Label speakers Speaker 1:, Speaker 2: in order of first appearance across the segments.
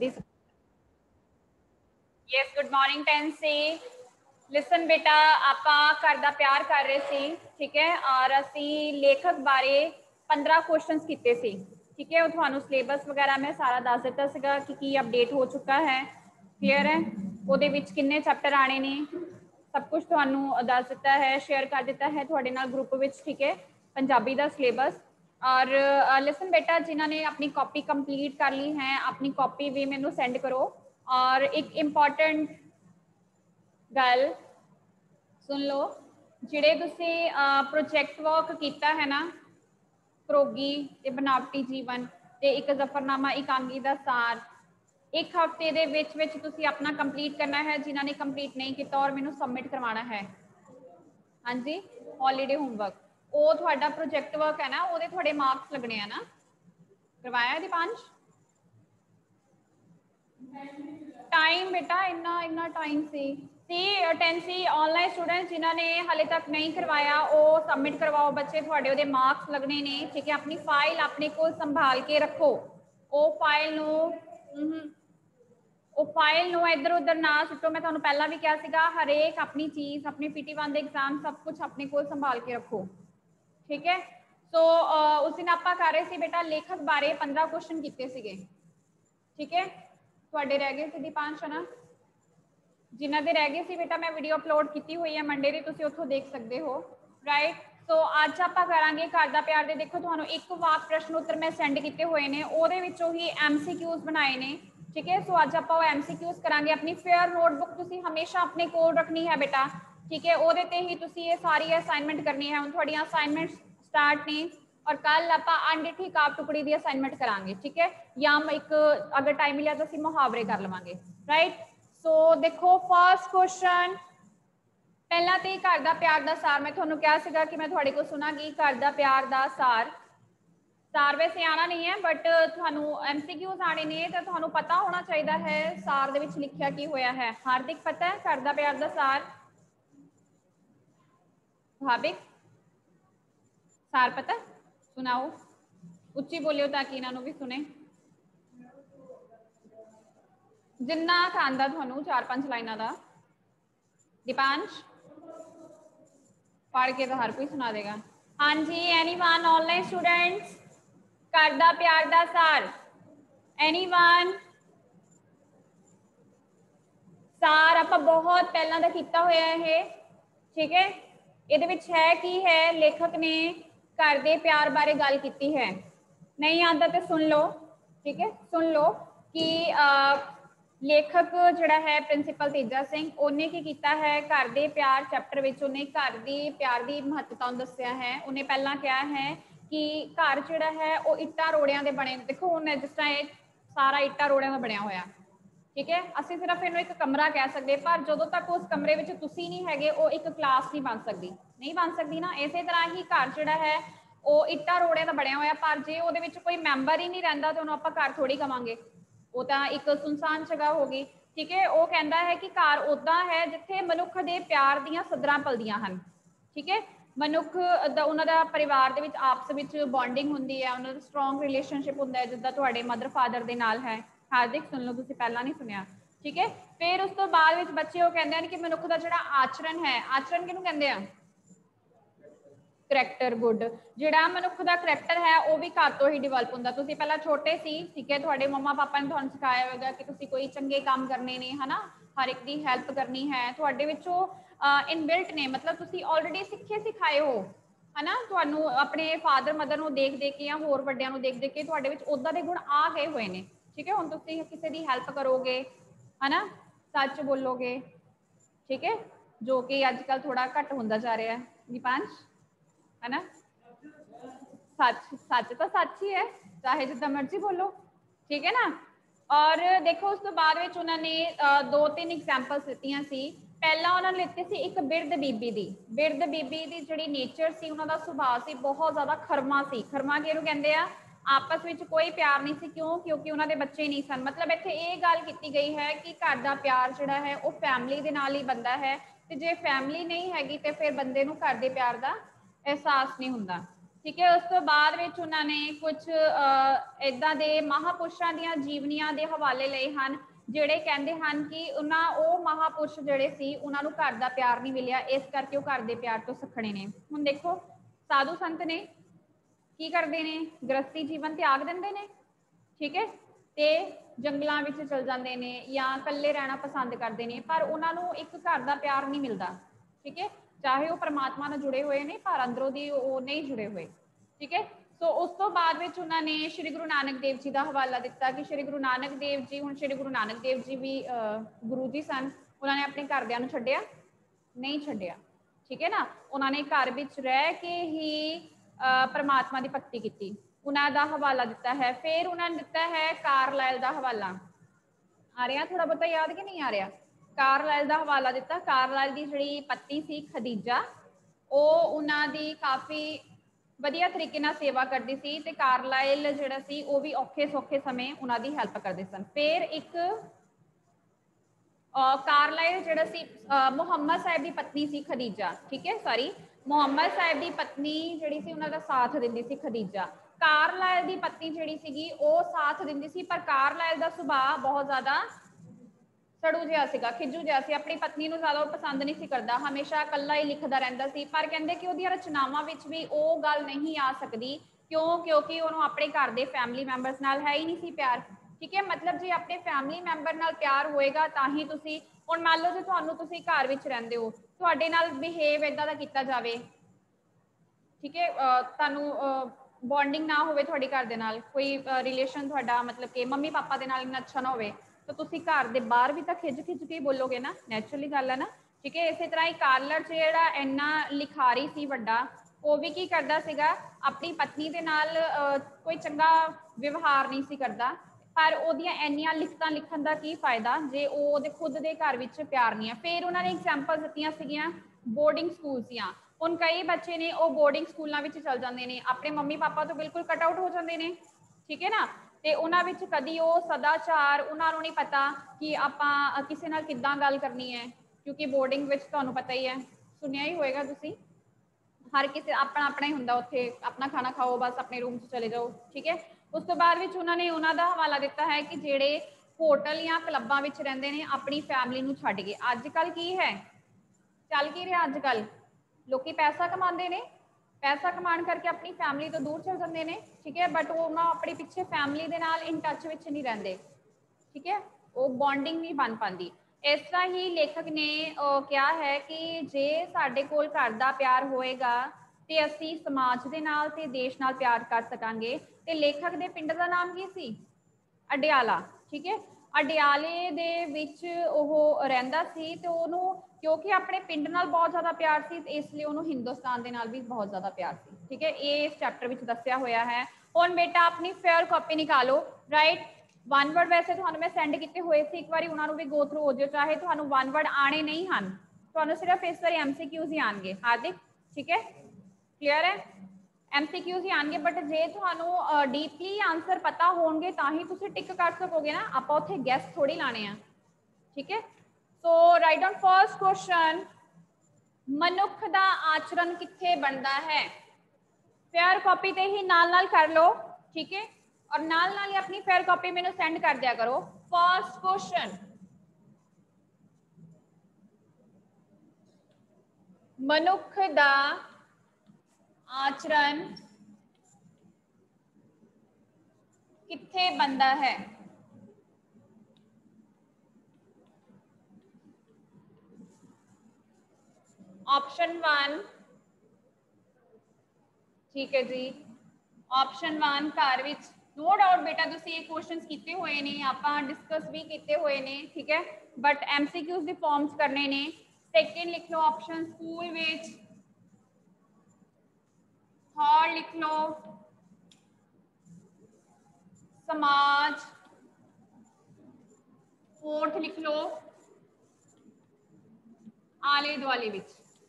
Speaker 1: This yes good morning 10 से listen बेटा ਆਪਾਂ ਘਰ ਦਾ ਪਿਆਰ ਕਰ ਰਹੇ ਸੀ ਠੀਕ ਹੈ ਔਰ ਅਸੀਂ ਲੇਖਕ ਬਾਰੇ 15 ਕੁਐਸਚਨਸ ਕੀਤੇ ਸੀ ਠੀਕ ਹੈ ਉਹ ਤੁਹਾਨੂੰ ਸਿਲੇਬਸ ਵਗੈਰਾ ਮੈਂ ਸਾਰਾ ਦੱਸ ਦਿੱਤਾ ਸੀਗਾ ਕਿ ਕੀ ਅਪਡੇਟ ਹੋ ਚੁੱਕਾ ਹੈ ਕਲੀਅਰ ਹੈ ਉਹਦੇ ਵਿੱਚ ਕਿੰਨੇ ਚੈਪਟਰ ਆਣੇ ਨੇ ਸਭ ਕੁਝ ਤੁਹਾਨੂੰ ਦੱਸ ਦਿੱਤਾ ਹੈ ਸ਼ੇਅਰ ਕਰ ਦਿੱਤਾ ਹੈ ਤੁਹਾਡੇ ਨਾਲ ਗਰੁੱਪ ਵਿੱਚ ਠੀਕ ਹੈ ਪੰਜਾਬੀ ਦਾ ਸਿਲੇਬਸ और लिसन बेटा जिन्होंने अपनी कॉपी कंप्लीट कर ली है अपनी कॉपी भी मैनू सेंड करो और एक इंपॉर्टेंट गल सुन लो जिहड़े तुसी प्रोजेक्ट वर्क किया है ना घरोगी ते बनावटी जीवन ते एक जफरनामा एकांगी दा सार एक हफ्ते दे विच तुसी अपना कंप्लीट करना है जिन्होंने कंप्लीट नहीं किया और मैनू सबमिट करवाना है हाँ जी हॉलीडे होमवर्क ਉਹ ਤੁਹਾਡਾ ਪ੍ਰੋਜੈਕਟ ਵਰਕ ਹੈ ਨਾ ਉਹਦੇ ਤੁਹਾਡੇ ਮਾਰਕਸ ਲੱਗਣੇ ਆ ਨਾ ਕਰਵਾਇਆ ਦੀਪਾਂਸ਼ टाइम बेटा इन्ना टाइम सी 10 सी ऑनलाइन स्टूडेंट जिन्होंने हाले तक नहीं करवाया वो सबमिट करवाओ बच्चे थोड़े ਉਹਦੇ मार्क्स लगने ने ठीक है अपनी फाइल अपने को संभाल के रखो वो फाइल ਨੂੰ इधर उधर ना सुटो मैं ਤੁਹਾਨੂੰ ਪਹਿਲਾਂ ਵੀ ਕਿਹਾ ਸੀਗਾ ਹਰੇਕ ਆਪਣੀ ਚੀਜ਼ ਆਪਣੇ PT1 ਦੇ एग्जाम सब कुछ अपने को संभाल के रखो ठीक है सो उस दिन आप कर रहे थे बेटा लेखक बारे 15 क्वेश्चन किए सीगे ठीक है ਤੁਹਾਡੇ रह गए थे दीपांश है ना जिन्हों के रह गए थे बेटा मैं वीडियो अपलोड की हुई है मंडे की तुम उतो देख सकते हो राइट सो अज आप करेंगे घर का प्यार दे देखो थानू एक वाक प्रश्न उत्तर मैं सेंड किए हुए हैं वो ही MCQs बनाए ने ठीक है सो अज आप MCQs करांगे अपनी फेयर नोटबुक तुसी हमेशा अपने कोल रखनी है बेटा ठीक है वो ही तुसी ये सारी असाइनमेंट करनी है हुण तुहाडीआं असाइनमेंट स्टार्ट ने और कल आप अनडिठी काप टुकड़ी की असाइनमेंट करांगे ठीक है या एक अगर टाइम मिला तो असं मुहावरे कर लवांगे राइट सो देखो फर्स्ट क्वेश्चन पहला तो घर का प्यार का सार मैं थोड़ा कहा सीगा कि मैं थोड़े को सुनागी घर का प्यार का सार वैसे आना नहीं है बट थानू MCQs आने ने तो थानू पता होना चाहिए है सार दे विच लिखिया की होया है हार्दिक पता है घर का प्यार का सार भाविक सार पता सुनाओ उच्ची बोलियो ताकि इन्हों भी सुने जिन्ना आंदा थानू 4-5 लाइना का दीपांश पढ़ के तो हर कोई सुना देगा हाँ जी एनीवन ऑनलाइन स्टूडेंट्स घर दा प्यार दा सार एनीवन सार आप बहुत पहला दा कीता होया है ठीक है ये है कि है लेखक ने घर के प्यार बारे गल की है नहीं आता तो सुन लो ठीक है सुन लो कि लेखक जोड़ा है प्रिंसीपल तेजा सिंह उन्हें की किया है घर के प्यार चैप्टर में उन्हें घर की प्यार की महत्ता दसिया है उन्हें पहला कहा है कि घर जोड़ा है वो इट्टा रोड़ियां दे बने देखो उन्हें जिस तरह सारा इट्टा रोड़ियां का बनया होया ठीक है असीं सिर्फ इन्हूं एक कमरा कह सकते पर जो तक उस कमरे में तुसीं नहीं हैगे वो एक क्लास नहीं बन सकती ना इस तरह ही घर जोड़ा है वो इट्टा रोड़ियां का बनया होया पर जे उहदे विच कोई मैंबर ही नहीं रहिंदा तो उहनूं आपां घर थोड़ी कवांगे वो तो एक सुनसान जगह होगी ठीक है वो कहता है कि घर उदा है जिथे मनुख के प्यार दियां सदरां पलदियां हन ठीक है मनुख उन्हों का परिवार दे विच आपस विच बॉन्डिंग होंदी है उन्होंने स्ट्रोंग रिलेशनशिप होंदा है जिद्दां तुहाडे मदर फादर दे नाल है हार्दिक सुन लो तुसीं पहला नहीं सुनिया ठीक है फिर उस तो बाद विच बच्चे वो कहते हैं कि मनुख का जिहड़ा आचरण है आचरण किहनूं कहंदे आ करैक्टर गुड जिहड़ा मनुख का करैक्टर है वो भी घर तो ही डिवेलप होंदा तुसीं पहला छोटे सी ठीक है तुहाडे मम्मा पापा ने तुहानूं सिखाया होगा कि तुसीं कोई चंगे काम करने ने है ना हर एक की हैल्प करनी है तुहाडे विचों इनबिल्ट ने मतलब तुसीं ऑलरेडी सीखे सिखाए हो है ना तुहानूं अपने फादर मदर नूं देख देख के या होर वड्डियां नूं देख देख के तुहाडे विच उदां दे गुण आ गए हुए ने ठीक है हुण तुसीं किसी की हैल्प करोगे है ना सच बोलोगे ठीक है जो कि अजकल थोड़ा घट होंदा जा रहा है दीपांश है ना सच तो सच ही है चाहे जितना मर्जी बोलो ठीक है ना और देखो उस तो बाद में उन्होंने 2-3 एग्जाम्पल्स दित्तियां सी पहला उन्होंने लिते सी एक बिरध बीबी की जिहड़ी नेचर सी उन्होंने सुभाव सी बहुत ज़्यादा खरमा किहनूं कहंदे आ आपस में कोई प्यार नहीं सी क्यों क्योंकि उन्होंने बच्चे नहीं सन मतलब इत्थे ये गल की गई है कि घर का प्यार जिहड़ा है वो फैमिली दे नाल ही बनदा है ते जे फैमिली नहीं हैगी तो फिर बंदे नूं घर दे प्यार का एहसास नहीं हुंदा ठीक है। उस तो बाद विच उन्होंने कुछ इदां दे महापुरुषों दीयां जीवनियां दे हवाले लए हन ਜਿਹੜੇ ਕਹਿੰਦੇ ਹਨ कि ਉਹਨਾਂ ਉਹ ਮਹਾਪੁਰਸ਼ ਜਿਹੜੇ ਸੀ ਉਹਨਾਂ ਨੂੰ ਘਰ ਦਾ ਪਿਆਰ ਨਹੀਂ ਮਿਲਿਆ, ਇਸ ਕਰਕੇ ਉਹ ਘਰ ਦੇ ਪਿਆਰ ਤੋਂ ਸਖਣੇ ਨੇ। ਹੁਣ ਦੇਖੋ ਸਾਧੂ ਸੰਤ ਨੇ ਕੀ ਕਰਦੇ ਨੇ, ਗ੍ਰਸਤੀ ਜੀਵਨ ਤਿਆਗ ਦਿੰਦੇ ਨੇ, ਠੀਕ ਹੈ, ਤੇ ਜੰਗਲਾਂ ਵਿੱਚ ਚਲ ਜਾਂਦੇ ਨੇ ਜਾਂ ਇਕੱਲੇ ਰਹਿਣਾ ਪਸੰਦ ਕਰਦੇ ਨੇ, ਪਰ ਉਹਨਾਂ ਨੂੰ ਇੱਕ ਘਰ ਦਾ ਪਿਆਰ ਨਹੀਂ ਮਿਲਦਾ, ਠੀਕ ਹੈ, ਚਾਹੇ ਉਹ परमात्मा ਨਾਲ जुड़े हुए ने पर अंदरों दी वो नहीं जुड़े हुए, ठीक है। सो उस तो बाद विच उन्होंने श्री गुरु नानक देव जी का हवाला दिता कि श्री गुरु नानक देव जी, हुण श्री गुरु नानक देव जी भी गुरु जी सन, उन्होंने अपने घरदियां नूं छड्डिया नहीं छड्डिया, ठीक है ना, उन्होंने घर विच रह के ही परमात्मा की भगती की, उन्होंने दा हवाला दिता है। फिर उन्होंने दिता है कारलाइल का हवाला, आ रहा थोड़ा बहुत याद कि नहीं आ रहा, कारलाइल का हवाला दिता। कारलाइल की जिहड़ी पत्नी सी खदीजा, वो उन्हां दी काफ़ी वधिया तरीके नाल सेवा करती सी ते कारलाइल जिहड़ा सी वो भी औखे सौखे समय उन्हां दी हैल्प करते सन। फिर एक कारलाइल जिहड़ा सी मुहम्मद साहिब की पत्नी सी खदीजा, ठीक है, सॉरी मुहम्मद साहिब की पत्नी जिहड़ी सी उन्हां दा साथ दिंदी सी खदीजा। कारलाइल की पत्नी जिहड़ी सीगी वो साथ दिंदी सी, पर कारलाइल का सुभाव बहुत ज़्यादा सड़ू जिहा सीगा, खिजू जिहा सी, अपनी पत्नी नूं ज़्यादा पसंद नहीं सी करदा, हमेशा इकल्ला ही लिखदा रहिंदा सी। पर कहंदे कि उहदियां रचनावां विच भी वो गल नहीं आ सकदी, क्यों, क्योंकि उहनूं अपने घर दे फैमिली मैंबरस नाल है ही नहीं सी प्यार, ठीक है। मतलब जे अपने फैमिली मैंबर नाल प्यार होएगा तां ही तुसीं, हुण मान लो जे तुहानूं तुसीं घर विच रहिंदे हो, तुहाडे नाल बिहेव इदां दा कीता जावे, ठीक है, तुहानूं बॉन्डिंग ना होवे तुहाडे घर दे नाल, कोई रिलेशन तुहाडा मतलब कि मम्मी पापा दे नाल इन्ना अच्छा ना होवे, तो तुसीं घर दे बाहर भी तो खिज खिज के बोलोगे ना, नैचुरली गल है ना, ठीक है। इस तरह ही कारलर जिहड़ा इन्ना लिखारी सी वड्डा, वो भी की करदा सीगा, अपनी पत्नी दे नाल कोई चंगा व्यवहार नहीं सी करदा, पर उहदियां इन्नियां लिखतां लिखण दा की फायदा जे ओहदे खुद दे घर विच प्यार नहीं है। फिर उन्होंने एग्जाम्पल दित्तियां सीगियां बोर्डिंग स्कूल दियां। हुण कई बच्चे ने वो बोर्डिंग स्कूलों में चल जाते हैं, अपने मम्मी पापा तो बिल्कुल कट आउट हो जाते हैं, ठीक है ना, तो उन्होंने कभी वो सदाचार उन्होंने नहीं पता कि आपां किसी नाल किद्दां गल करनी है, क्योंकि बोर्डिंग विच तुहानूं पता ही है, सुनिया ही होएगा तुसीं, हर किसी अपना अपना ही हुंदा, उत्थे अपना खाना खाओ बस अपने रूम से चले जाओ, ठीक है। उस तो बाद विच उन्होंने उन्हां दा हवाला दिता है कि जिहड़े होटल या क्लबां विच रहिंदे ने अपनी फैमिली नूं छड्ड के, अजकल की है चल की रहा, अजकल लोग पैसा कमाते हैं, पैसा कमान करके अपनी फैमिली तो दूर चल जाते हैं, ठीक है, बट वो ना अपने पिछे फैमिली के नाल इन टच में नहीं रहते, ठीक है, वो बॉन्डिंग नहीं बन पाती। इस तरह ही लेखक ने कहा है कि जे साडे कोल घर दा प्यार होएगा तो असी समाज के नाल ते देश नाल प्यार कर सकांगे। ते लेखक दे पिंड का नाम की सी? अडियाला, ठीक है, अडियाले दे विच ओह रहिंदा सी ते ओनू क्योंकि अपने पिंड नाल बहुत ज़्यादा प्यार सी, इसलिए उन्होंने हिंदुस्तान के नाल भी बहुत ज़्यादा प्यार सी, ठीक है, ये इस चैप्टर में दस्या होया है। हुण बेटा अपनी फेयर कॉपी निकालो, राइट, वन वर्ड वैसे तुहानूं मैं सेंड किए हुए थे, एक बार उन्होंने भी गो थ्रू हो जाओ, चाहे तुहानूं वन वर्ड आने नहीं हैं, तुहानूं सिर्फ इस बार MCQs ही आएंगे, हार्दिक, ठीक है, क्लीयर है, MCQs ही आएंगे, बट जे तुहानूं डीपली आंसर पता होंगे तो ही तुसीं टिक कर सकोगे ना, आपां उत्थे गैस थोड़ी लाने हैं, ठीक है। So write down first question, मनुख दा आचरण कित्थे बनता है? फेयर कॉपी ते ही नाल नाल कर लो, ठीक है, और नाल नाल ही अपनी फेयर कॉपी मैनू सेंड कर दिया करो। फर्स्ट क्वेश्चन, मनुख दा आचरण कित्थे बनता है? ऑप्शन 1, ठीक है जी, ऑप्शन 1 घर विच, नो डाउट बेटा तुसीं ये क्वेश्चंस कीते हुए ने, आपां डिस्कस भी कीते हुए ने, ठीक है, बट MCQs दे फॉर्म्स करने ने। सेकंड लिख लो ऑप्शन स्कूल विच, थर्ड लिख लो समाज, फोर्थ लिख लो आले दुआले विच।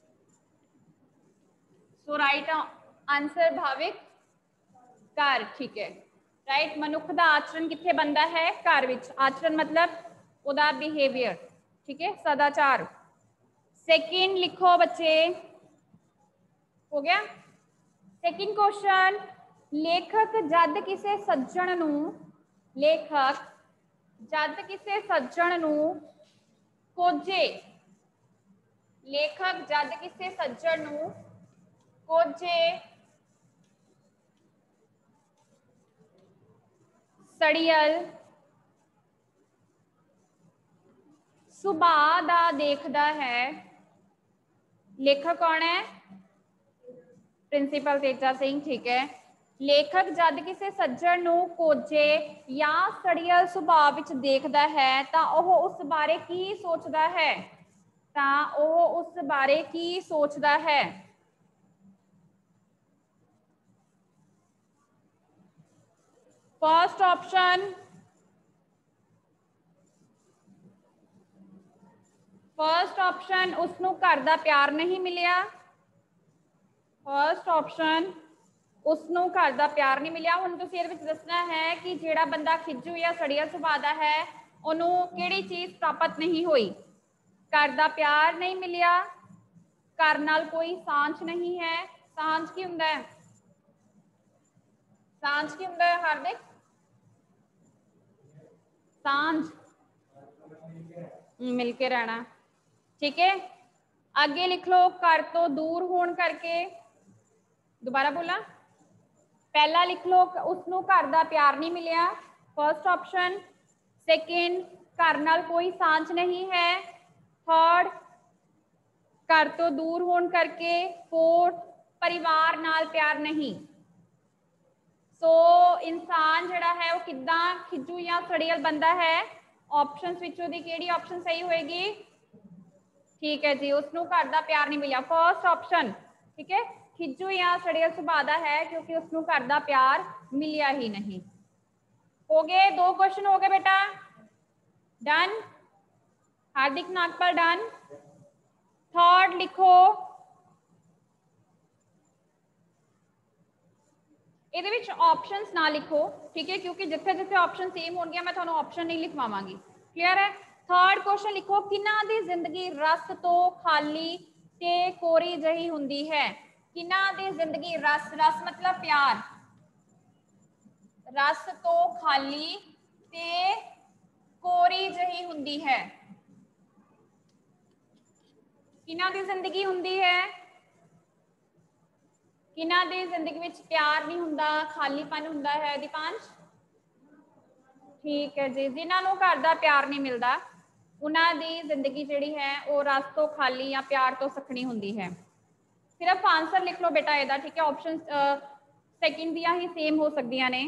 Speaker 1: सो राइट आंसर भाविक घर, ठीक है, राइट, मनुख दा आचरण कित्थे बनता है? घर विच। आचरण मतलब उहदा बिहेवियर, ठीक है, सेकंड क्वेश्चन, लेखक जद किसी सज्जन नू, लेखक जद किसी सज्जन नू कोजे, लेखक जद किसी सज्जन नू कोजे सड़ियल सुभाव दा देखदा है, लेखक कौन है? प्रिंसीपल तेजा सिंह, ठीक है। लेखक जद किसी सज्जन नू कोजे या सड़ियल सुभाव विच देखदा है तां ओह उस बारे की सोचदा है, तां ओह उस बारे की सोचदा है? फर्स्ट ऑप्शन, फर्स्ट ऑप्शन उसनू घर दा प्यार नहीं मिलिया, फर्स्ट ऑप्शन उसनू घर दा प्यार नहीं मिलिया। हुण तुसीं इहदे विच दसना है कि जिहड़ा बंदा खिज्जू या सड़िया सुभाव दा है ओनू किहड़ी चीज प्राप्त नहीं हुई? घर दा प्यार नहीं मिलिया, घर नाल कोई सांझ नहीं है, सांझ की हुंदा है? सांझ की हुंदा है हार्दिक? सांझ मिलके रहना, ठीक है। आगे लिख लो, घर तो दूर होने करके, दोबारा बोला, पहला लिख लो उसनू घर दा प्यार नहीं मिलिया, फर्स्ट ऑप्शन। सेकंड, घर नाल कोई सांझ नहीं है, थर्ड, घर तो दूर होने करके, फोर्थ, परिवार नाल प्यार नहीं। सो इंसान जिहड़ा है वो किद्दां खिज्जू या सड़ियल बंदा है? ऑप्शंस विचों दी किहड़ी ऑप्शन सही होएगी? ठीक है जी, उसनू घर दा प्यार नहीं मिलिया, फर्स्ट ऑप्शन, ठीक है। खिज्जू या सड़ियल सुभाव दा है क्योंकि उसनू घर दा प्यार मिलिया ही नहीं। हो गए, 2 क्वेश्चन हो गए बेटा, done. Hardik Nagpal done. Third लिखो, ਇਹਦੇ ਵਿੱਚ ऑप्शंस ना लिखो, ठीक है, क्योंकि जिथे जिथे ऑप्शन सेम होणगे मैं ਤੁਹਾਨੂੰ ऑप्शन नहीं लिखवावांगी, क्लियर है। थर्ड क्वेश्चन लिखो, किन्हां दी जिंदगी रस तो खाली ते कोरी जही हुंदी है? किन्हां दी जिंदगी रस, रस मतलब प्यार, रस तो खाली ते कोरी जही हुंदी है? किन्हां दी जिंदगी हुंदी है? किन्हां दी जिंदगी विच प्यार नहीं हुंदा, खालीपन हुंदा है? दीपांश, ठीक है जी, जिन्होंने घर का प्यार नहीं मिलता उन्होंने जिंदगी जी है वो रस तो खाली या प्यार तो सखनी होंगी है। सिर्फ आंसर लिख लो बेटा ਇਹਦਾ, ठीक है। ऑप्शन सेकंड दियां ही सेम हो सकदियां ने।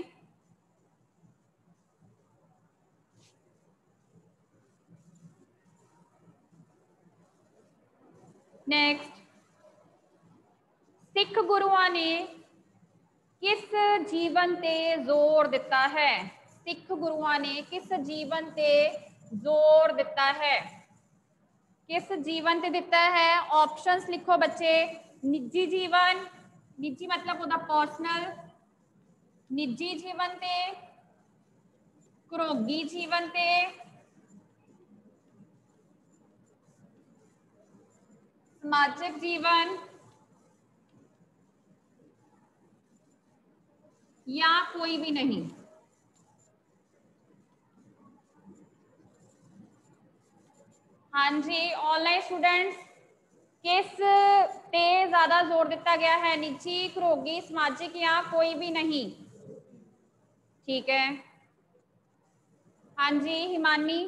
Speaker 1: नेक्स्ट, सिख गुरुआं ने किस जीवन ते जोर दिता है? सिख गुरुआं ने किस जीवन ते जोर दिता है? किस जीवन ते दिता है? ऑप्शंस लिखो बच्चे, निजी जीवन, निजी मतलब उहदा पर्सनल, निजी जीवन ते, घरोगी जीवन ते, समाजिक जीवन, या कोई भी नहीं। हाँ जी, ऑनलाइन स्टूडेंट्स, किस पे ज्यादा जोर दिता गया है? निजी, घरोगी, सामाजिक या कोई भी नहीं? ठीक है। हाँ जी हिमानी,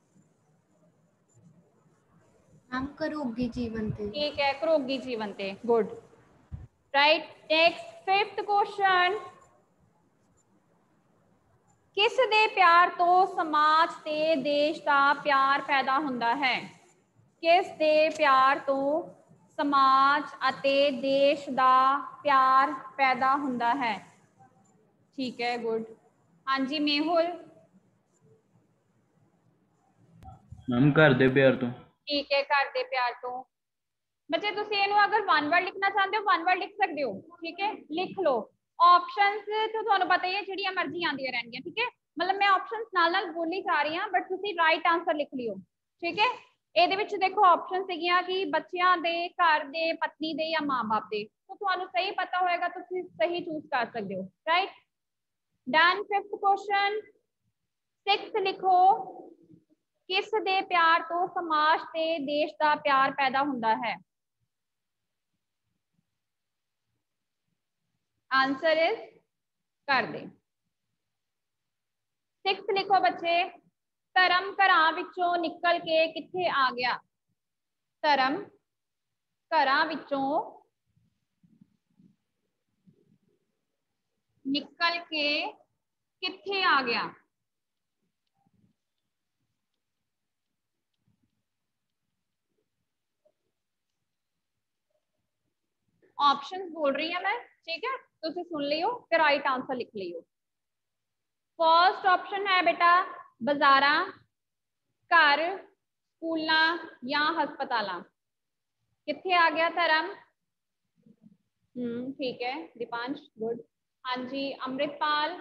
Speaker 2: हम घरोगी जीवन ते।
Speaker 1: ठीक है, घरोगी जीवन ते, good, right. Next, fifth question, किस दे प्यार तो समाज ते देश का प्यार पैदा हुंदा है? किस दे प्यार तो समाज अते देश का प्यार पैदा हुंदा है? ठीक है, गुड। हाँ जी मेहुल,
Speaker 3: मैम घर दे प्यार तो।
Speaker 1: ठीक है, घर दे प्यार तो। बच्चे तुसीं इहनूं अगर वन वर्ड लिखना चाहते हो वन वर्ड लिख सकते हो, ठीक है, लिख लो। ऑप्शंस तो तुहानूं पता ही है जिहड़ियां मर्जी आंदियां रहणगीਆਂ, ठीक है। मतलब मैं ऑप्शंस नाल नाल बोली जा रही हां बट तुसीं राइट आंसर लिख लियो, ठीक है। ਇਹਦੇ ਵਿੱਚ ਦੇਖੋ ਆਪਸ਼ਨ ਸੀਗੀਆਂ ਕਿ ਬੱਚਿਆਂ ਦੇ, ਘਰ ਦੇ, ਪਤਨੀ ਦੇ ਜਾਂ ਮਾਂ-ਬਾਪ ਦੇ। तो ਤੁਹਾਨੂੰ ਸਹੀ ਪਤਾ ਹੋਏਗਾ तो ਤੁਸੀਂ ਸਹੀ ਚੂਜ਼ ਕਰ ਸਕਦੇ ਹੋ, right. Done. 5th question. 6th ਲਿਖੋ, ਕਿਸ ਦੇ ਪਿਆਰ ਤੋਂ ਸਮਾਜ ਤੇ ਦੇਸ਼ ਦਾ ਪਿਆਰ ਪੈਦਾ ਹੁੰਦਾ ਹੈ? आंसर इज घर दे। 6th लिखो बच्चे, धर्म घरां विचों निकल के किथे आ गया? धर्म घरां विचों निकल के किथे आ गया? ऑप्शंस बोल रही है मैं, ठीक है, तुसी सुन लियो फिर राइट आंसर लिख लियो। फर्स्ट ऑप्शन है बेटा बाजारा, घर, स्कूलां या हस्पतालां। किथे आ गया धर्म? ठीक है दीपांश, गुड। हाँ जी अमृतपाल।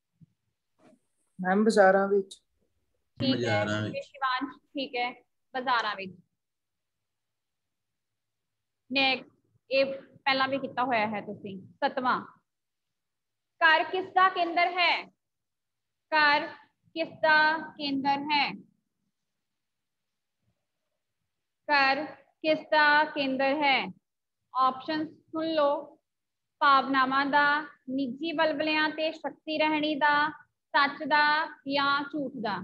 Speaker 4: मैम बाजारां विच।
Speaker 1: ठीक है शिवांश, ठीक है बाजारां विच। नेक्स्ट, ये पहला भी किया होया है तुसी। 7वां, घर किसका केंद्र है? घर किसका केंद्र है? घर किसका केंद्र है? ऑप्शन सुन लो। भावनावां दा, निजी बलबलियां ते शक्ति रहनी दा, सच दा या झूठ दा?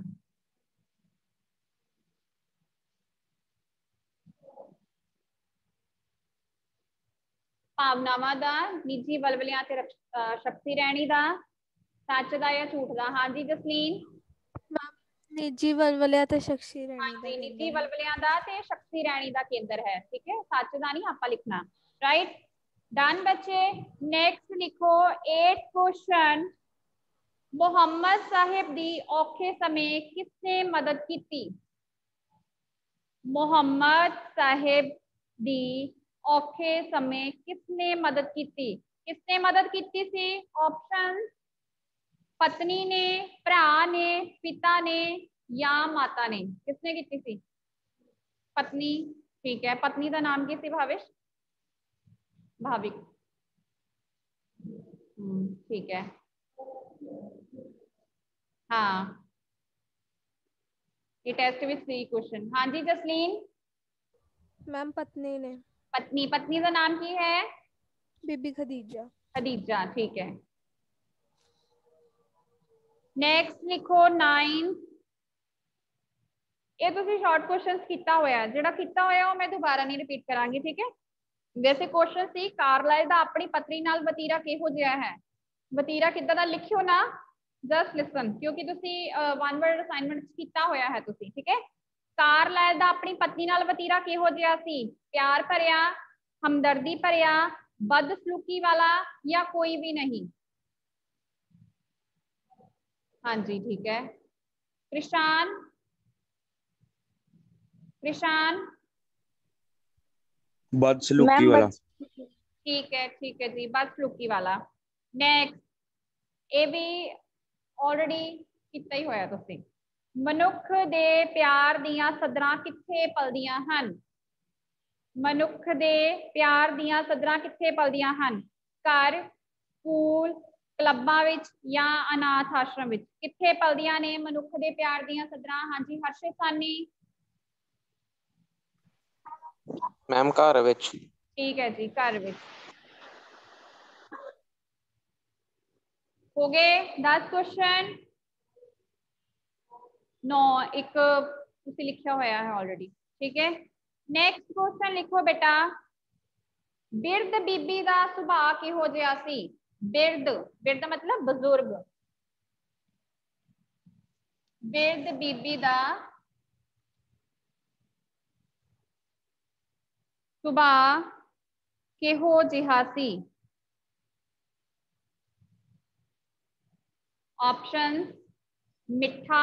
Speaker 1: भावनावां दा, निजी बलबलियां ते शक्ति रहनी दा, सच दा या झूठ दा? हाँ जी जसलीन।
Speaker 2: निजी बलबलिया ते शक्ति रहनी
Speaker 1: हाँ
Speaker 2: दा
Speaker 1: जी
Speaker 2: केंद्र
Speaker 1: निजी
Speaker 2: है।
Speaker 1: बलबलियां दा ते शक्ति रहनी दा केंद्र है, ठीक है, सच दा नहीं आपा लिखना, राइट। डन बच्चे। नेक्स्ट लिखो 8th क्वेश्चन, मुहम्मद साहिब दी औखे समय किसने मदद की थी? मुहम्मद साहिब दी औखे समय किसने मदद की थी? किसने मदद की थी? ऑप्शन, पत्नी ने, भरा ने, पिता ने या माता ने? किसने की थी? पत्नी, ठीक है। पत्नी का नाम की सी भाविश? भाविक, ठीक है। हाँ ये टेस्ट विच 3 क्वेश्चन। हाँ जी जसलीन।
Speaker 2: मैम पत्नी ने।
Speaker 1: पत्नी, पत्नी का नाम की है?
Speaker 2: बीबी खदीजा।
Speaker 1: खदीजा, ठीक है। नेक्स्ट लिखो 9। ये तुसी शॉर्ट क्वेश्चंस किया होया, जेड़ा किया होया वो मैं दोबारा नहीं रिपीट करांगी, ठीक है। वैसे क्वेश्चन सी, कारलाइल दा अपनी पत्नी नाल वतीरा किहो जिहा है? वतीरा किद्दां दा लिखियो ना, जस्ट लिसन, क्योंकि तुसी वन वर्ड असाइनमेंट किया होया है तुसी, ठीक है। कारलाइल दा अपनी पत्नी नाल वतीरा किहो जिहा सी? प्यार भरिया, हमदर्दी भरिया, बदसलूकी वाला या कोई भी नहीं? हाँ जी ठीक है। कृषान, कृषान।
Speaker 5: बदसलूकी वाला।
Speaker 1: ठीक है जी, बदसलूकी वाला। नेक्स्ट, ये भी ऑलरेडी किया ही होया तुसी। मनुख दे प्यार दियां सदरां किथे पलदियां हन? मनुख दे प्यार दियां सदरां किथे पलदियां हन? घर, स्कूल, क्लबां विच या अनाथ आश्रम विच? किथे पलदियां ने मनुख दे प्यार दियां सदरां? हाँ जी हर्षित सानी।
Speaker 5: मैम घर विच।
Speaker 1: ठीक है जी, घर विच। हो गए 10 क्वेश्चन। 9 एक तुसी लिखा होया है ऑलरेडी, ठीक है। नेक्स्ट क्वेश्चन लिखो बेटा, बिरध बीबी का सुभाव किहो जिहा सी? बिरध, बिरध मतलब बुजुर्ग। बिरध बीबी का सुभाव किहो जिहा सी? ऑप्शन, मिठा,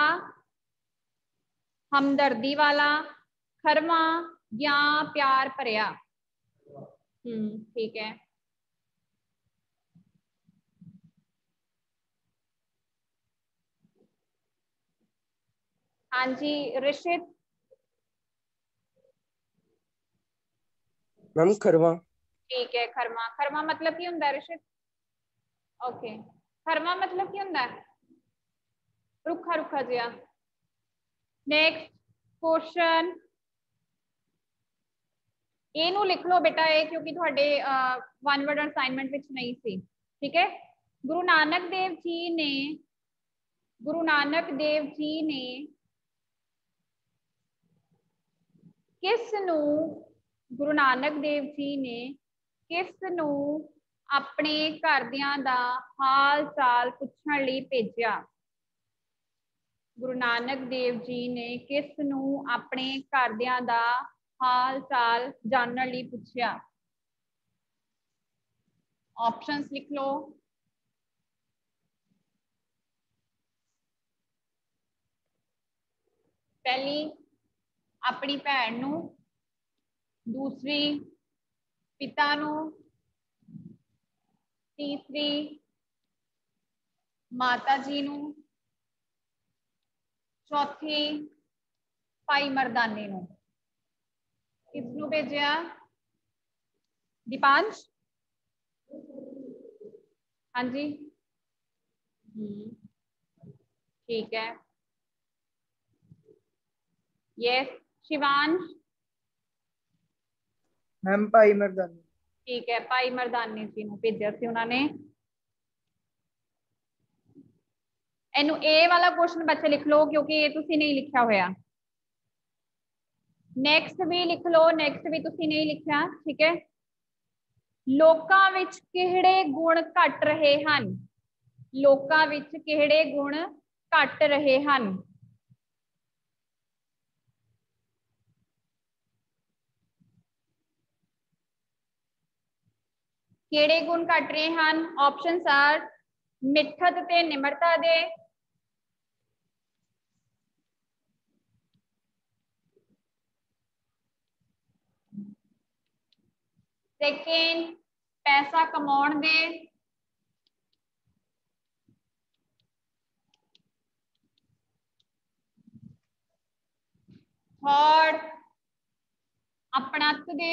Speaker 1: हमदर्दी वाला, खरवा या प्यार भरिया? ठीक है। हाँ जी ऋषित।
Speaker 4: मैम खरवा।
Speaker 1: ठीक है खरमा। खरमा मतलब की हुंदा है ऋषित? ओके खरमा मतलब की हुंदा है? रुखा रुखा जिहा। नेक्स्ट क्वेश्चन ਇਹਨੂੰ लिख लो बेटा ये क्योंकि ਤੁਹਾਡੇ वन वर्ड असाइनमेंट ਵਿੱਚ नहीं सी। ठीक है गुरु नानक देव जी ने किस नू गुरु नानक देव जी ने किस नू अपने घरदियां दा हाल चाल पुछण लई भेजिया? गुरु नानक देव जी ने किस नू अपने घरदियां दा हाल चाल जानने लई पूछया? ऑप्शंस लिख लो। पहली अपनी भैन नू, दूसरी पिता नू, तीसरी माता जी नू, चौथी भाई मरदाने नू। किसनू भेजिया? दीपांश हाँ जी ठीक है यस शिवांश
Speaker 4: मैम भाई मर्दानी।
Speaker 1: ठीक है भाई मरदाने जी नू भेजिया सी उन्होंने। इनू ए वाला क्वेश्चन बच्चे लिख लो क्योंकि ये तुसी नहीं लिखा होया। नेक्स्ट भी लिख लो, नेक्स्ट भी तुसी नहीं लिखा। ठीक है लोकां विच किहड़े गुण घट रहे हन? लोकां विच किहड़े गुण घट रहे हन? किहड़े गुण घट रहे हन? ऑप्शंस आर मिठत ते निमरता दे, सेकेंड पैसा कमाउण दे, थर्ड अपनत दे,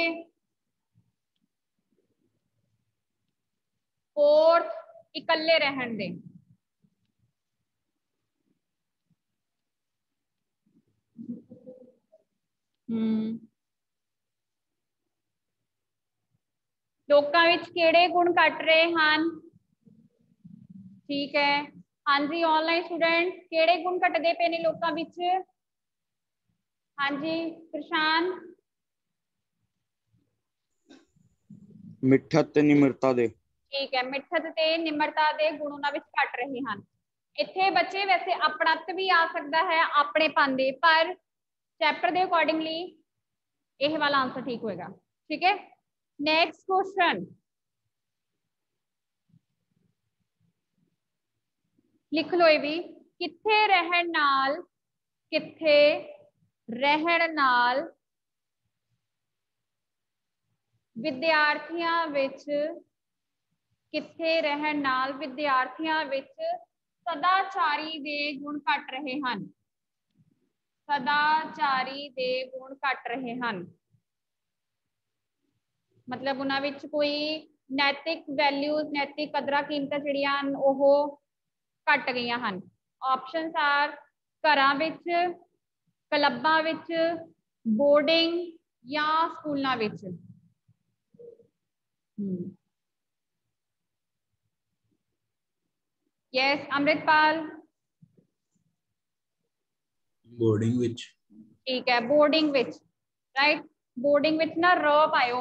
Speaker 1: फोर्थ इकल्ले रहन दे। लोकां विच किहड़े गुण घट रहे हन? ठीक है हाँ जी ऑनलाइन स्टूडेंट किहड़े गुण घटदे पे ने लोकां विच? हाँ जी प्रशांत
Speaker 5: मिठत ते निमरता दे।
Speaker 1: ठीक है मिठत ते निमरता दे गुण उन्हां विच घट रहे हन। इत्थे बच्चे वैसे अपनत भी आ सकता है आपणेपन दे, पर चैप्टर के अकॉर्डिंगली यह वाला आंसर ठीक होएगा। ठीक है नेक्स्ट क्वेश्चन लिख लो ये भी किथे रहन नाल विद्यार्थियों विच किथे रहन नाल विद्यार्थियों विच सदाचारी दे गुण घट रहे हन? सदाचारी दे गुण घट रहे हन मतलब उन्हां विच कोई नैतिक वैल्यूज नैतिक कदरां कीमतां जिहड़ियां ओह घट गईयां हन। ऑप्शंस आर घरां विच, क्लबां विच, बोर्डिंग या स्कूलां विच। यस अमृतपाल
Speaker 3: बोर्डिंग विच।
Speaker 1: ठीक है बोर्डिंग विच राइट बोर्डिंग विच ना र पायो।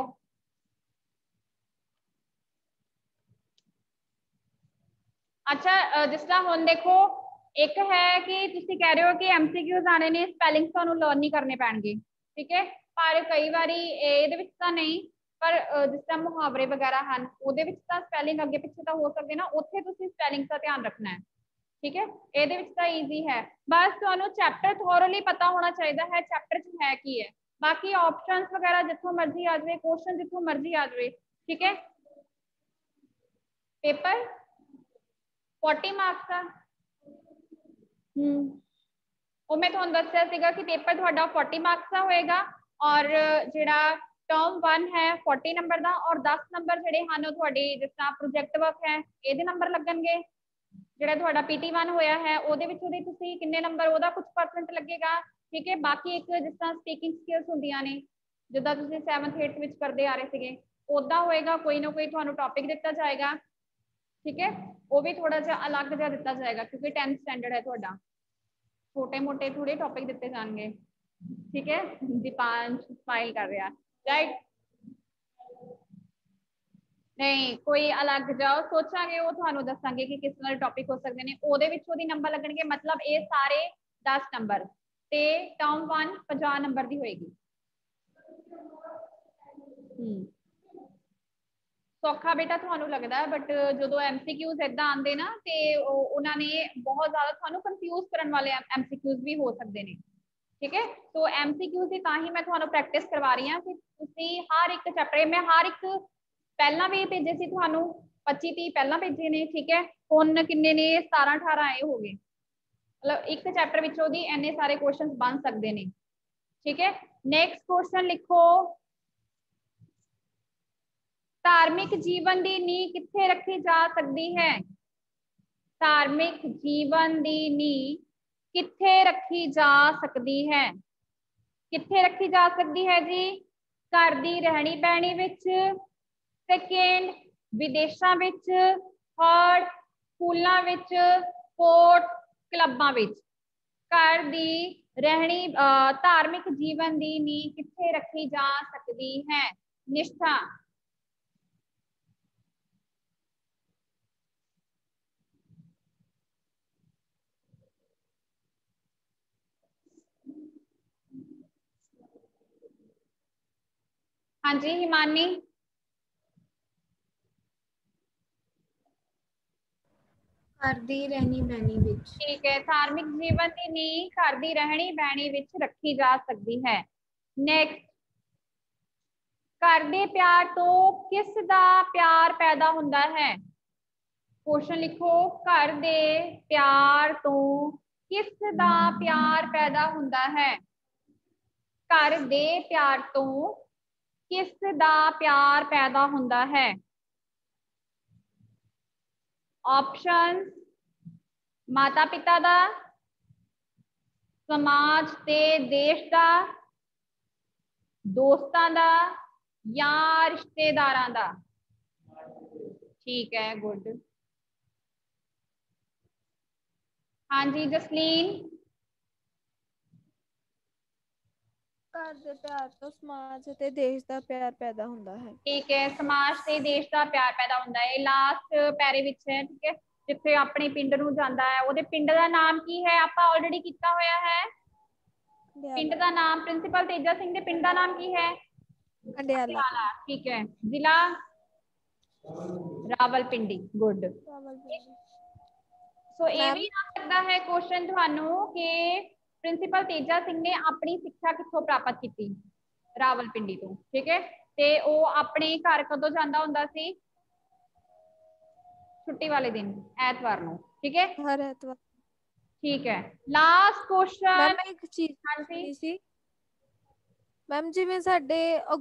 Speaker 1: अच्छा जिस तरह हुण देखो एक है कि तुसी कह रहे हो कि MCQs आने ने स्पैलिंग तुहानू लर्न नहीं करने पैणगे। ठीक है पर कई बारी ਇਹਦੇ ਵਿੱਚ ਤਾਂ नहीं पर जिस तरह मुहावरे वगैरह हैं ਉਹਦੇ ਵਿੱਚ ਤਾਂ स्पैलिंग अगे पिछे तो हो सकते ना ਉੱਥੇ तुसी स्पैलिंग का ध्यान रखना है। ठीक है ਇਹਦੇ ਵਿੱਚ ਤਾਂ ईजी है बस तुहानू चैप्टर थोरली पता होना चाहिए है चैप्टर च है की है बाकी ऑप्शंस वगैरह जिथों मर्जी आ जाए क्वेश्चन जिथों मर्जी आ जाए। ठीक है पेपर 40 मार्क्स का वो मैं तुहानू दस्सिया सीगा कि पेपर तुहाडा 40 मार्क्स का होएगा और जिहड़ा ਟਰਮ 1 ਹੈ 40 ਨੰਬਰ ਦਾ ਔਰ 10 ਨੰਬਰ ਜਿਹੜੇ ਹਨ ਉਹ ਤੁਹਾਡੇ ਜਿਸ ਤਰ੍ਹਾਂ ਪ੍ਰੋਜੈਕਟ ਵਰਕ ਹੈ ਇਹਦੇ ਨੰਬਰ ਲੱਗਣਗੇ। ਜਿਹੜਾ ਤੁਹਾਡਾ PT1 ਹੋਇਆ ਹੈ ਉਹਦੇ ਵਿੱਚ ਉਹਦੇ ਤੁਸੀਂ ਕਿੰਨੇ ਨੰਬਰ ਉਹਦਾ ਕੁਝ ਪਰਸੈਂਟ ਲੱਗੇਗਾ। ਠੀਕ ਹੈ, ਬਾਕੀ ਇੱਕ ਜਿਸ ਤਰ੍ਹਾਂ ਸਪੀਕਿੰਗ ਸਕਿੱਲਸ ਹੁੰਦੀਆਂ ਨੇ ਜਿੱਦਾਂ ਤੁਸੀਂ 7th 8th ਵਿੱਚ ਕਰਦੇ ਆ ਰਹੇ ਸੀਗੇ ਉਦਾਂ ਹੋਏਗਾ, ਕੋਈ ਨਾ ਕੋਈ ਤੁਹਾਨੂੰ ਟੌਪਿਕ ਦਿੱਤਾ ਜਾਏਗਾ। ਠੀਕ ਹੈ, ਉਹ ਵੀ ਥੋੜਾ ਜਿਹਾ ਅਲੱਗ ਜਿਹਾ ਦਿੱਤਾ ਜਾਏਗਾ ਕਿਉਂਕਿ 10th ਸਟੈਂਡਰਡ ਹੈ ਤੁਹਾਡਾ, ਛੋਟੇ ਮੋਟੇ ਥੋੜੇ ਟੌਪਿਕ ਦਿੱਤੇ ਜਾਣਗੇ। ਠੀਕ ਹੈ, ਦੀਪਾਂਸ਼ ਸਮਾਈਲ ਕਰ ਰਿਹਾ, ਰਾਈਟ। ਨਹੀਂ ਕੋਈ ਅਲੱਗ ਜਾਓ ਸੋਚਾਂਗੇ, ਉਹ ਤੁਹਾਨੂੰ ਦੱਸਾਂਗੇ ਕਿ ਕਿਸ ਤਰ੍ਹਾਂ ਦੇ ਟੌਪਿਕ ਹੋ ਸਕਦੇ ਨੇ, ਉਹਦੇ ਵਿੱਚ ਉਹਦੀ ਨੰਬਰ ਲੱਗਣਗੇ। ਮਤਲਬ ਇਹ ਸਾਰੇ 10 ਨੰਬਰ ਤੇ ਟਰਮ 1 50 ਨੰਬਰ ਦੀ ਹੋਏਗੀ। ਸੌਖਾ ਬੇਟਾ ਤੁਹਾਨੂੰ ਲੱਗਦਾ, ਬਟ ਜਦੋਂ MCQs ਇਦਾਂ ਆਉਂਦੇ ਨਾ ਤੇ ਉਹਨਾਂ ਨੇ ਬਹੁਤ ਜ਼ਿਆਦਾ ਤੁਹਾਨੂੰ ਕੰਫਿਊਜ਼ ਕਰਨ ਵਾਲੇ MCQs ਵੀ ਹੋ ਸਕਦੇ ਨੇ। ਠੀਕ ਹੈ, ਸੋ MCQs ਦੀ ਤਾਂ ਹੀ ਮੈਂ ਤੁਹਾਨੂੰ ਪ੍ਰੈਕਟਿਸ ਕਰਵਾ ਰਹੀ ਹਾਂ ਕਿ ਤੁਸੀਂ ਹਰ ਇੱਕ ਚੈਪਟਰ, ਮੈਂ ਹਰ ਇੱਕ ਪਹਿਲਾਂ ਵੀ ਭੇਜੇ ਸੀ ਤੁਹਾਨੂੰ 25 30 ਪਹਿਲਾਂ ਭੇਜੇ ਨੇ। ਠੀਕ ਹੈ, ਹੁਣ ਕਿੰਨੇ ਨੇ 17 18 ਆਏ ਹੋ ਗਏ, ਮਤਲਬ ਇੱਕ ਚੈਪਟਰ ਵਿੱਚੋਂ ਦੀ ਇੰਨੇ ਸਾਰੇ ਕੁਐਸਚਨਸ ਬਣ ਸਕਦੇ ਨੇ। ਠੀਕ ਹੈ, ਨੈਕਸਟ ਕੁਐਸਚਨ ਲਿਖੋ, ਧਾਰਮਿਕ ਜੀਵਨ ਦੀ ਨੀਂਹ ਕਿੱਥੇ ਰੱਖੀ ਜਾ ਸਕਦੀ ਹੈ। ਧਾਰਮਿਕ ਜੀਵਨ ਦੀ ਨੀਂਹ ਕਿੱਥੇ ਰੱਖੀ ਜਾ ਸਕਦੀ ਹੈ। ਕਿੱਥੇ ਰੱਖੀ ਜਾ ਸਕਦੀ ਹੈ ਜੀ? ਘਰ ਦੀ ਰਹਿਣੀ ਬਹਿਣੀ ਵਿੱਚ, ਸੈਕੰਡ ਵਿਦੇਸ਼ਾਂ ਵਿੱਚ, ਥਰਡ ਸਕੂਲਾਂ ਵਿੱਚ, ਸਪੋਰਟ ਕਲੱਬਾਂ ਵਿੱਚ। ਘਰ ਦੀ ਰਹਿਣੀ ਧਾਰਮਿਕ ਜੀਵਨ ਦੀ ਨੀਂਹ ਕਿੱਥੇ ਰੱਖੀ ਜਾ ਸਕਦੀ ਹੈ? ਨਿਸ਼ਠਾ। ਹਾਂਜੀ ਹਿਮਾਨੀ।
Speaker 2: ਘਰ ਦੀ ਰਹਿਣੀ ਬਹਿਣੀ ਵਿੱਚ।
Speaker 1: ਠੀਕ ਹੈ, ਧਾਰਮਿਕ ਜੀਵਨ ਦੀ ਨੀਂਹ ਘਰ ਦੀ ਰਹਿਣੀ ਬਹਿਣੀ ਵਿੱਚ ਰੱਖੀ ਜਾ ਸਕਦੀ ਹੈ। ਨੈਕਸਟ, ਘਰ ਦੇ ਪਿਆਰ ਤੋਂ ਕਿਸ ਦਾ ਪਿਆਰ ਪੈਦਾ ਹੁੰਦਾ ਹੈ? ਕੁਐਸਚਨ ਲਿਖੋ, ਘਰ ਦੇ ਪਿਆਰ ਤੋਂ ਕਿਸ ਦਾ ਪਿਆਰ ਪੈਦਾ ਹੁੰਦਾ ਹੈ? ਘਰ ਦੇ ਪਿਆਰ ਤੋਂ ਕਿਸ ਦਾ ਪਿਆਰ ਪੈਦਾ ਹੁੰਦਾ ਹੈ? ਆਪਸ਼ਨ, ਮਾਤਾ ਪਿਤਾ ਦਾ, ਸਮਾਜ ਤੇ ਦੇਸ਼ ਦਾ, ਦੋਸਤਾਂ ਦਾ ਜਾਂ ਰਿਸ਼ਤੇਦਾਰਾਂ ਦਾ। ਠੀਕ ਹੈ, ਗੁੱਡ। ਹਾਂਜੀ ਜਸਲੀਨ।
Speaker 2: ਘਰ ਦੇ ਪਿਆਰ ਤੋਂ ਸਮਾਜ ਅਤੇ ਦੇਸ਼ ਦਾ ਪਿਆਰ ਪੈਦਾ ਹੁੰਦਾ ਹੈ।
Speaker 1: ਠੀਕ ਹੈ, ਸਮਾਜ ਤੇ ਦੇਸ਼ ਦਾ ਪਿਆਰ ਪੈਦਾ ਹੁੰਦਾ ਹੈ। ਲਾਸਟ ਪੈਰੇ ਵਿੱਚ ਹੈ। ਠੀਕ ਹੈ, ਜਿੱਥੇ ਆਪਣੇ ਪਿੰਡ ਨੂੰ ਜਾਂਦਾ ਹੈ ਉਹਦੇ ਪਿੰਡ ਦਾ ਨਾਮ ਕੀ ਹੈ? ਆਪਾਂ ਆਲਰੇਡੀ ਕੀਤਾ ਹੋਇਆ ਹੈ। ਪਿੰਡ ਦਾ ਨਾਮ, ਪ੍ਰਿੰਸੀਪਲ ਤੇਜਾ ਸਿੰਘ ਦੇ ਪਿੰਡ ਦਾ ਨਾਮ ਕੀ ਹੈ?
Speaker 2: ਅੰਡਿਆਲਾ।
Speaker 1: ਠੀਕ ਹੈ, ਜ਼ਿਲ੍ਹਾ ਰਾਵਲਪਿੰਡੀ। ਗੁੱਡ। ਸੋ ਇਹ ਵੀ ਆ ਸਕਦਾ ਹੈ ਕੁਐਸਚਨ ਤੁਹਾਨੂੰ ਕਿ ਪ੍ਰਿੰਸੀਪਲ ਤੇਜਾ ਸਿੰਘ ਨੇ ਆਪਣੀ ਸਿੱਖਿਆ ਕਿੱਥੋਂ ਪ੍ਰਾਪਤ ਕੀਤੀ? ਰਾਵਲਪਿੰਡੀ ਤੋਂ। ਠੀਕ ਹੈ, ਤੇ ਉਹ ਆਪਣੇ ਘਰ ਕਦੋਂ ਜਾਂਦਾ ਹੁੰਦਾ ਸੀ? ਛੁੱਟੀ ਵਾਲੇ ਦਿਨ, ਐਤਵਾਰ ਨੂੰ। ਠੀਕ ਹੈ,
Speaker 2: ਹਰ ਐਤਵਾਰ।
Speaker 1: ਠੀਕ ਹੈ, ਲਾਸਟ ਕੁਐਸਚਨ।
Speaker 2: ਮੈਮ ਇੱਕ ਚੀਜ਼ ਪੁੱਛਣੀ ਸੀ ਮੈਮ, ਜਿਵੇਂ ਸਾਡੇ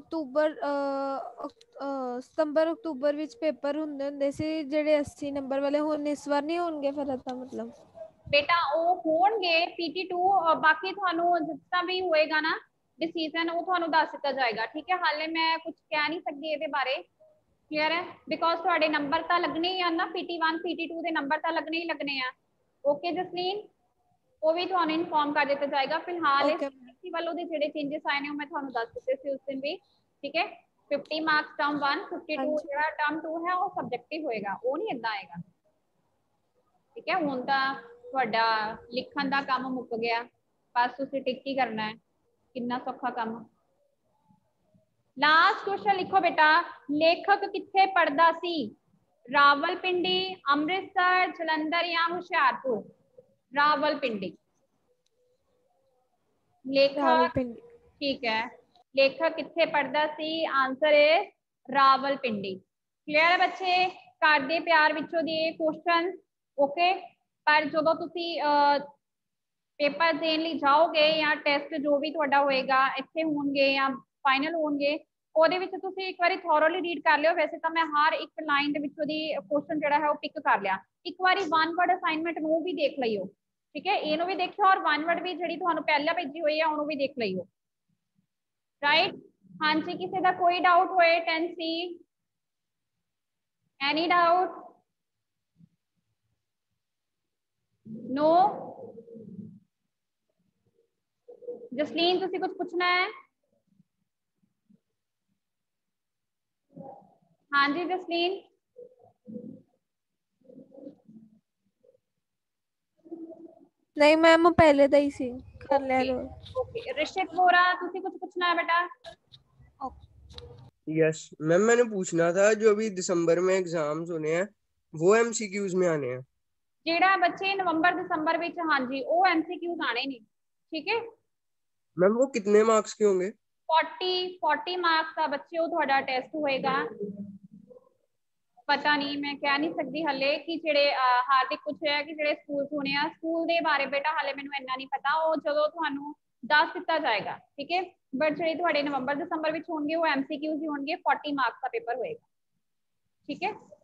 Speaker 2: ਸਤੰਬਰ ਅਕਤੂਬਰ ਵਿੱਚ ਪੇਪਰ ਹੁੰਦੇ ਸੀ ਜਿਹੜੇ 80 ਨੰਬਰ ਵਾਲੇ, ਹੁਣ ਇਸ ਵਾਰ ਨਹੀਂ ਹੋਣਗੇ ਫਿਰ? ਤਾਂ ਮਤਲਬ
Speaker 1: ਬੇਟਾ ਉਹ ਹੋਣਗੇ PT2, ਬਾਕੀ ਤੁਹਾਨੂੰ ਜਿਸ ਤਰ੍ਹਾਂ ਵੀ ਹੋਏਗਾ ਨਾ ਡਿਸੀਜਨ ਉਹ ਤੁਹਾਨੂੰ ਦੱਸ ਦਿੱਤਾ ਜਾਏਗਾ। ਠੀਕ ਹੈ, ਹਾਲੇ ਮੈਂ ਕੁਝ ਕਹਿ ਨਹੀਂ ਸਕਦੀ ਇਹਦੇ ਬਾਰੇ, ਕਲੀਅਰ ਹੈ? ਬਿਕੋਜ਼ ਤੁਹਾਡੇ ਨੰਬਰ ਤਾਂ ਲੱਗਣੇ ਹੀ ਆ ਨਾ, PT1 PT2 ਦੇ ਨੰਬਰ ਤਾਂ ਲੱਗਣੇ ਹੀ ਲੱਗਣੇ ਆ। ਓਕੇ ਜਸਲੀਨ, ਉਹ ਵੀ ਤੁਹਾਨੂੰ ਇਨਫੋਰਮ ਕਰ ਦਿੱਤਾ ਜਾਏਗਾ। ਫਿਲਹਾਲ ਇਸ ਵੱਲੋਂ ਦੇ ਜਿਹੜੇ ਚੇਂजेस ਆਏ ਨੇ ਉਹ ਮੈਂ ਤੁਹਾਨੂੰ ਦੱਸ ਦਿੱਤੇ ਸੀ ਉਸ ਦਿਨ ਵੀ। ਠੀਕ ਹੈ, 50 ਮਾਰਕਸ ਟਰਮ 1, 52 ਜਿਹੜਾ ਟਰਮ 2 ਹੈ ਉਹ ਸਬਜੈਕਟਿਵ ਹੋਏਗਾ, ਉਹ ਨਹੀਂ ਇਦਾਂ ਆਏਗਾ। ਠੀਕ ਹੈ, ਹੁਣ ਤਾਂ ਤੁਹਾਡਾ ਲਿਖਣ ਦਾ ਕੰਮ ਮੁੱਕ ਗਿਆ, ਬਸ ਤੁਸੀਂ ਟਿਕ ਹੀ ਕਰਨਾ ਹੈ। ਕਿੰਨਾ ਸੌਖਾ ਕੰਮ। ਲਾਸਟ ਕੁਐਸਚਨ ਲਿਖੋ ਬੇਟਾ, ਲੇਖਕ ਕਿੱਥੇ ਪੜ੍ਹਦਾ ਸੀ? ਰਾਵਲਪਿੰਡੀ, ਅੰਮ੍ਰਿਤਸਰ, ਜਲੰਧਰ ਜਾਂ ਹੁਸ਼ਿਆਰਪੁਰ? ਰਾਵਲਪਿੰਡੀ। ਲੇਖਕ, ਠੀਕ ਹੈ, ਲੇਖਕ ਕਿੱਥੇ ਪੜ੍ਹਦਾ ਸੀ? ਆਂਸਰ ਹੈ ਰਾਵਲਪਿੰਡੀ। ਕਲੀਅਰ ਹੈ ਬੱਚੇ? ਘਰ ਦੇ ਪਿਆਰ ਵਿੱਚੋਂ ਦੇ ਕੁਐਸਚਨ। ਓਕੇ, ਪਰ ਜਦੋਂ ਤੁਸੀਂ ਪੇਪਰ ਦੇਣ ਲਈ ਜਾਓਗੇ ਜਾਂ ਟੈਸਟ ਜੋ ਵੀ ਤੁਹਾਡਾ ਹੋਏਗਾ ਇੱਥੇ ਹੋਣਗੇ ਜਾਂ ਫਾਈਨਲ ਹੋਣਗੇ, ਉਹਦੇ ਵਿੱਚ ਤੁਸੀਂ ਇੱਕ ਵਾਰੀ ਥੋਰੋਲੀ ਰੀਡ ਕਰ ਲਿਓ। ਵੈਸੇ ਤਾਂ ਮੈਂ ਹਰ ਇੱਕ ਲਾਈਨ ਦੇ ਵਿੱਚੋਂ ਦੀ ਕੁਐਸਚਨ ਜਿਹੜਾ ਹੈ ਉਹ ਪਿਕ ਕਰ ਲਿਆ। ਇੱਕ ਵਾਰੀ ਵਨ ਵਰਡ ਅਸਾਈਨਮੈਂਟ ਨੂੰ ਵੀ ਦੇਖ ਲਈਓ, ਠੀਕ ਹੈ, ਇਹਨੂੰ ਵੀ ਦੇਖਿਓ ਔਰ ਵਨ ਵਰਡ ਵੀ ਜਿਹੜੀ ਤੁਹਾਨੂੰ ਪਹਿਲਾਂ ਭੇਜੀ ਹੋਈ ਹੈ ਉਹਨੂੰ ਵੀ ਦੇਖ ਲਈਓ, ਰਾਈਟ। ਹਾਂਜੀ, ਕਿਸੇ ਦਾ ਕੋਈ ਡਾਊਟ ਹੋਏ 10C, ਐਨੀ ਡਾਊਟ? नो? जसलीन तुसी कुछ पूछना है? हाँ जी जसलीन।
Speaker 2: नहीं मैम वो पहले ਦਾ ਹੀ ਸੀ ਕਰ ਲਿਆ ਰੋਲ।
Speaker 1: ओके ऋषित वोरा तुसी कुछ पूछना है बेटा?
Speaker 4: यस मैम, मैंने पूछना था जो अभी दिसंबर में एग्जाम्स होने हैं वो एमसीक्यूज में आने हैं।
Speaker 1: ਜਿਹੜਾ ਬੱਚੇ ਨਵੰਬਰ ਦਸੰਬਰ ਵਿੱਚ, ਹਾਂਜੀ ਉਹ MCQs ਆਣੇ ਨੇ, ਠੀਕ ਹੈ
Speaker 4: मैम वो कितने मार्क्स के होंगे?
Speaker 1: 40 ਮਾਰਕਸ ਦਾ ਬੱਚੇ ਉਹ ਤੁਹਾਡਾ ਟੈਸਟ ਹੋਏਗਾ। ਪਤਾ ਨਹੀਂ, ਮੈਂ ਕਹਿ ਨਹੀਂ ਸਕਦੀ ਹਲੇ ਕਿ ਜਿਹੜੇ ਹਾਰਦਿਕ ਪੁੱਛਿਆ ਕਿ ਜਿਹੜੇ ਸਕੂਲ ਹੋਣੇ ਆ, ਸਕੂਲ ਦੇ ਬਾਰੇ ਬੇਟਾ ਹਲੇ ਮੈਨੂੰ ਇੰਨਾ ਨਹੀਂ ਪਤਾ, ਉਹ ਜਦੋਂ ਤੁਹਾਨੂੰ ਦੱਸ ਦਿੱਤਾ ਜਾਏਗਾ, ਠੀਕ ਹੈ। ਬਟ ਜਿਹੜੇ ਤੁਹਾਡੇ ਨਵੰਬਰ ਦਸੰਬਰ ਵਿੱਚ ਹੋਣਗੇ ਉਹ MCQs ਹੀ ਹੋਣਗੇ, 40 ਮਾਰਕਸ ਦਾ ਪੇਪਰ ਹੋਏਗਾ, ਠੀਕ ਹੈ।